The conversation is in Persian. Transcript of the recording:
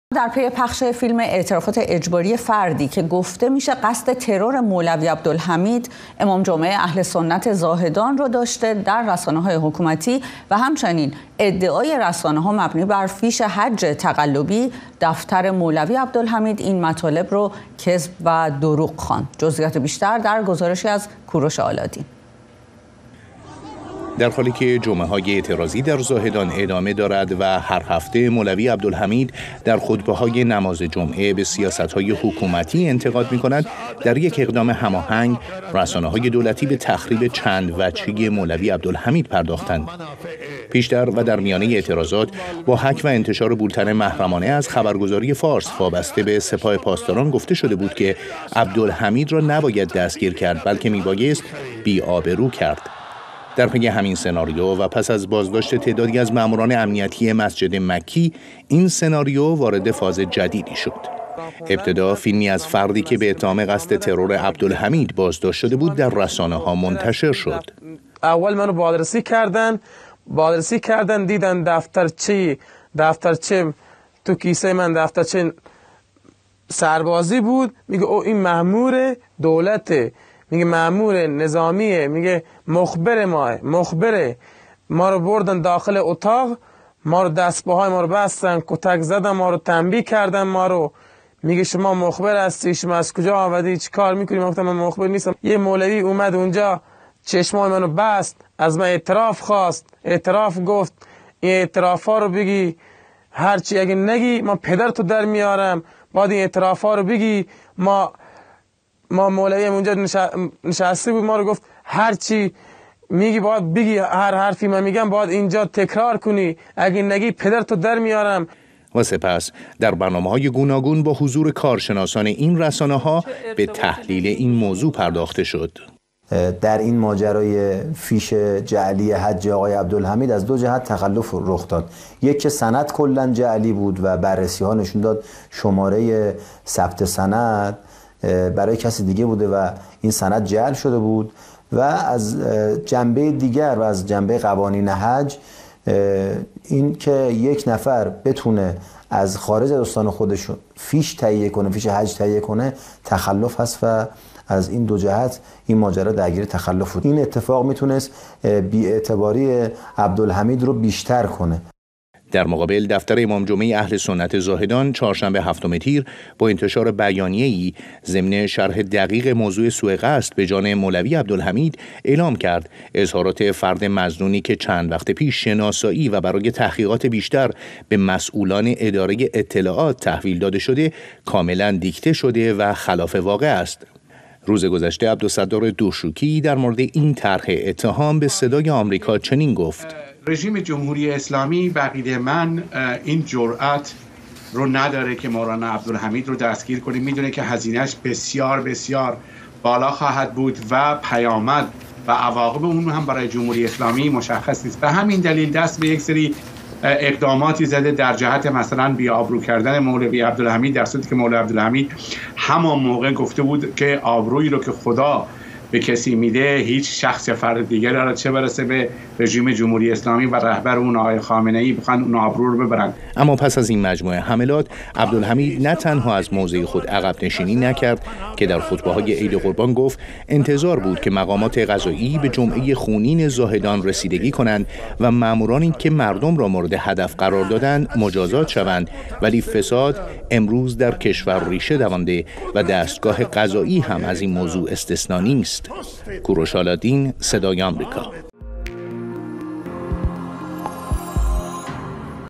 در پی پخش فیلم اعترافات اجباری فردی که گفته میشه قصد ترور مولوی عبدالحمید، امام جمعه اهل سنت زاهدان رو داشته در رسانه‌های حکومتی و همچنین ادعای رسانه‌ها مبنی بر فیش حج تقلبی دفتر مولوی عبدالحمید این مطالب رو کذب و دروغ خواند. جزئیات بیشتر در گزارشی از کوروش آلادین. در حالی که جمعه‌های اعتراضی در زاهدان ادامه دارد و هر هفته مولوی عبدالحمید در خطبه‌های نماز جمعه به سیاست‌های حکومتی انتقاد می‌کند، در یک اقدام هماهنگ رسانه‌های دولتی به تخریب چند وجهی مولوی عبدالحمید پرداختند. پیشتر و در میانه اعتراضات با حک و انتشار بولتن محرمانه از خبرگزاری فارس وابسته به سپاه پاسداران گفته شده بود که عبدالحمید را نباید دستگیر کرد، بلکه میبایست بی‌آبرو کرد. در پی همین سناریو و پس از بازداشت تعدادی از ماموران امنیتی مسجد مکی، این سناریو وارد فاز جدیدی شد. ابتدا فیلمی از فردی که به اتهام قصد ترور عبدالحمید بازداشت شده بود در رسانه‌ها منتشر شد. اول منو بازرسی کردن دیدن دفترچه تو کیسه من دفترچه سربازی بود. میگه او این مأمور دولته، میگه مأمور نظامیه، میگه مخبره. ما رو بردن داخل اتاق، ما رو دستپاهای ما رو بستن، کتک زدن، ما رو تنبیه کردن، ما رو میگه شما مخبر هستی، شما از کجا آمدی، چی کار میکنی؟ من گفتم من مخبر نیستم. یه مولوی اومد اونجا چشمای منو بست، از من اعتراف خواست، اعتراف گفت این اعترافا رو بگی، هرچی اگه نگی من پدرتو در میارم، بعد این اعترافا رو بگی. ما مولوی اونجا نشسته بود، ما رو گفت هر چی میگی باید بگی، هر حرفی من میگم باید اینجا تکرار کنی، اگه نگی پدرتو در میارم. و سپس در برنامه‌های گوناگون با حضور کارشناسان این رسانه‌ها به تحلیل این موضوع پرداخته شد. در این ماجرای فیش جعلی حج آقای عبدالحمید از دو جهت تخلف رخ داد. یک که سند کلاً جعلی بود و بررسی‌ها نشون داد شماره ثبت سند برای کسی دیگه بوده و این سند جعل شده بود، و از جنبه دیگر و از جنبه قوانین حج این که یک نفر بتونه از خارج از استان خودش فیش حج تهیه کنه تخلف هست و از این دو جهت این ماجرا درگیر تخلف بود. این اتفاق میتونست بی‌اعتباری عبدالحمید رو بیشتر کنه. در مقابل دفتر امام جمعه اهل سنت زاهدان چهارشنبه 7 تیر با انتشار بیانیه‌ای ضمن شرح دقیق موضوع سوء قصد به جان مولوی عبدالحمید اعلام کرد اظهارات فرد مظنونی که چند وقت پیش شناسایی و برای تحقیقات بیشتر به مسئولان اداره اطلاعات تحویل داده شده کاملا دیکته شده و خلاف واقع است. روز گذشته عبدالستار دوشوکی در مورد این طرح اتهام به صدای آمریکا چنین گفت: رژیم جمهوری اسلامی بقیده من این جرأت رو نداره که مولانا عبدالحمید رو دستگیر کنه. میدونه که هزینهش بسیار بسیار بالا خواهد بود و پیامد و عواقب اون هم برای جمهوری اسلامی مشخص نیست. به همین دلیل دست به یک سری اقداماتی زده در جهت مثلا بی‌آبرو کردن مولوی عبدالحمید، در صورتی که مولوی عبدالحمید همان موقع گفته بود که آبرویی رو که خدا به کسی میده هیچ شخص یا فرد دیگر را چه برسه به رژیم جمهوری اسلامی و رهبر اون آقای خامنه‌ای بخوان اون آبرو رو ببرن. اما پس از این مجموعه حملات عبدالحمید نه تنها از موضع خود عقب نشینی نکرد که در خطبه‌های عید قربان گفت انتظار بود که مقامات قضایی به جمعه خونین زاهدان رسیدگی کنند و مامورانی که مردم را مورد هدف قرار دادند مجازات شوند، ولی فساد امروز در کشور ریشه دوانده و دستگاه قضایی هم از این موضوع استثنا نیست. کوروش آلادین، صدای آمریکا.